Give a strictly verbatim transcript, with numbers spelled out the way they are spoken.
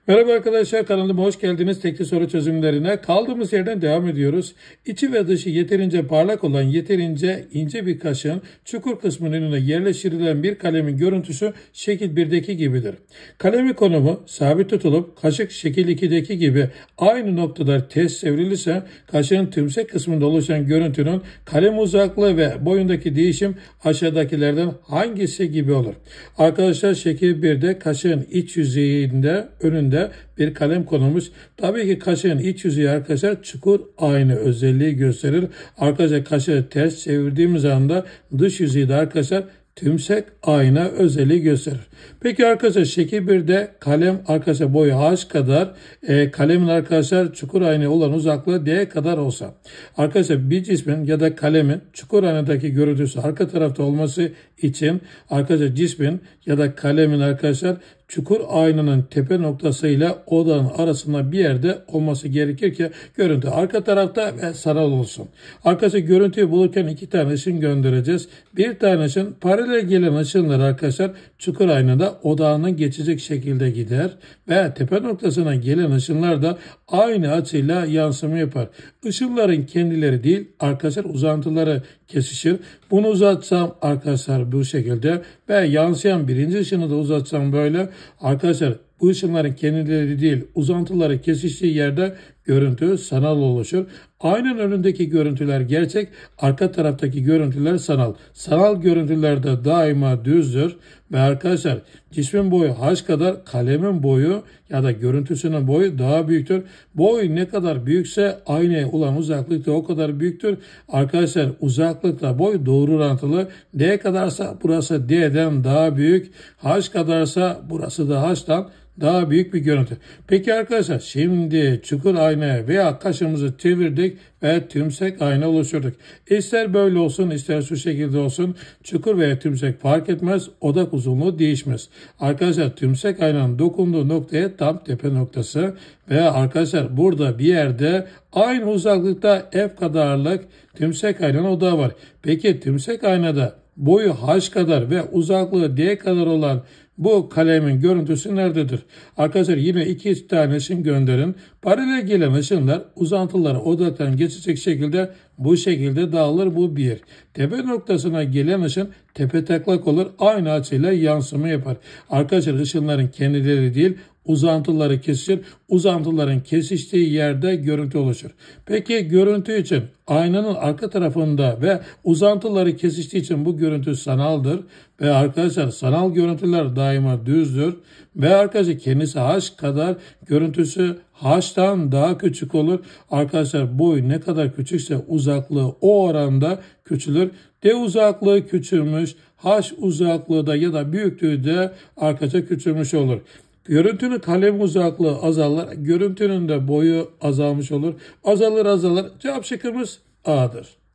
Merhaba arkadaşlar, kanalıma hoş geldiniz. Tekli soru çözümlerine kaldığımız yerden devam ediyoruz. İçi ve dışı yeterince parlak olan, yeterince ince bir kaşığın çukur kısmının önüne yerleştirilen bir kalemin görüntüsü şekil birdeki gibidir. Kalemin konumu sabit tutulup kaşık şekil ikideki gibi aynı noktada ters çevrilirse kaşığın tümsek kısmında oluşan görüntünün kalem uzaklığı ve boyundaki değişim aşağıdakilerden hangisi gibi olur? Arkadaşlar, şekil birde kaşığın iç yüzeyinde önünde bir kalem konulmuş. Tabii ki kaşığın iç yüzeyi arkadaşlar çukur aynı özelliği gösterir. Arkadaşlar, kaşığı ters çevirdiğimiz anda dış yüzeyi de arkadaşlar tümsek ayna özelliği gösterir. Peki arkadaşlar, şekil birde kalem arkadaşlar boyu h kadar, e, kalemin arkadaşlar çukur ayna olan uzaklığı d kadar olsa. Arkadaşlar, bir cismin ya da kalemin çukur aynadaki görüntüsü arka tarafta olması için arkadaşlar cismin ya da kalemin arkadaşlar çukur aynanın tepe noktasıyla odanın arasında bir yerde olması gerekir ki görüntü arka tarafta ve sanal olsun. Arkadaşlar, görüntüyü bulurken iki tane ışın göndereceğiz. Bir tane ışın paralel gelen ışınlar arkadaşlar çukur aynada odağının geçecek şekilde gider ve tepe noktasına gelen ışınlar da aynı açıyla yansıma yapar. Işınların kendileri değil arkadaşlar uzantıları kesişir. Bunu uzatsam arkadaşlar bu şekilde ve yansıyan birinci ışını da uzatsam böyle. Arkadaşlar, bu ışınların kendileri değil uzantıları kesiştiği yerde görüntü sanal oluşur. Aynen önündeki görüntüler gerçek, arka taraftaki görüntüler sanal. Sanal görüntülerde daima düzdür ve arkadaşlar cismin boyu h kadar, kalemin boyu ya da görüntüsünün boyu daha büyüktür. Boy ne kadar büyükse aynaya olan uzaklık da o kadar büyüktür. Arkadaşlar, uzaklıkla boy doğru orantılı. D kadarsa burası D'den daha büyük. H kadarsa burası da H'tan daha büyük bir görüntü. Peki arkadaşlar, şimdi çukur aynaya veya kaşığımızı çevirdik ve tümsek ayna oluşturduk. İster böyle olsun ister şu şekilde olsun, çukur veya tümsek fark etmez, odak uzunluğu değişmez. Arkadaşlar, tümsek aynanın dokunduğu noktaya tam tepe noktası ve arkadaşlar burada bir yerde aynı uzaklıkta F kadarlık tümsek aynanın odağı var. Peki tümsek aynada boyu h kadar ve uzaklığı d kadar olan bu kalemin görüntüsü nerededir? Arkadaşlar, yine iki tane ışın gönderin. Paralel gelen ışınlar uzantıları odaktan geçecek şekilde bu şekilde dağılır. Bu bir. Tepe noktasına gelen ışın tepe taklak olur. Aynı açıyla yansıma yapar. Arkadaşlar, ışınların kendileri değil uzantıları kesişir. Uzantıların kesiştiği yerde görüntü oluşur. Peki görüntü için aynanın arka tarafında ve uzantıları kesiştiği için bu görüntü sanaldır. Ve arkadaşlar, sanal görüntüler daima düzdür. Ve arkadaşlar kendisi h kadar, görüntüsü h'tan daha küçük olur. Arkadaşlar, boy ne kadar küçükse uzaklığı o oranda küçülür. D uzaklığı küçülmüş, h uzaklığı da ya da büyüklüğü de arkadaşlar küçülmüş olur. Görüntünün kalem uzaklığı azalır, görüntünün de boyu azalmış olur. Azalır azalır. Cevap şıkkımız A'dır.